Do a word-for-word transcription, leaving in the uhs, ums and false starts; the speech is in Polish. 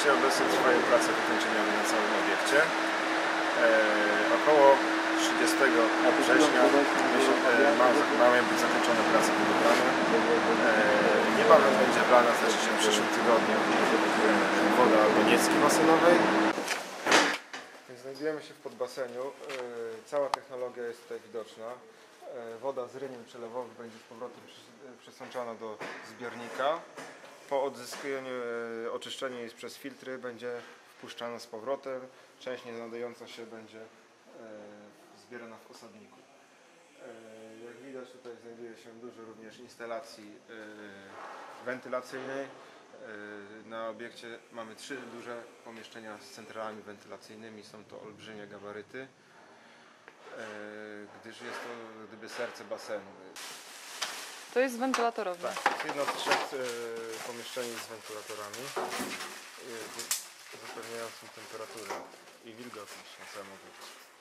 chwili obecnej trwają prace wykończeniowe na całym obiekcie. E, około trzydziestego września e, ma, mają być zakończone prace budowlane. E, niebawem będzie wlana, znaczy się w przyszłym tygodniu, e, woda do niecki basenowej. Znajdujemy się w podbaseniu. E, cała technologia jest tutaj widoczna. E, woda z ryniem przelewowym będzie z powrotem przesączana do zbiornika. Po odzyskaniu, e, oczyszczeniu jej przez filtry będzie wpuszczana z powrotem. Część nienadająca się będzie e, zbierana w osadniku. E, jak widać, tutaj znajduje się dużo również instalacji e, wentylacyjnej. E, na obiekcie mamy trzy duże pomieszczenia z centralami wentylacyjnymi. Są to olbrzymie gabaryty, e, gdyż jest to gdyby serce basenu. To jest wentylatorowy. Tak, to jest jedno z trzech e, pomieszczeń z wentylatorami e, zapewniającym temperaturę i wilgotność na całym obiekcie.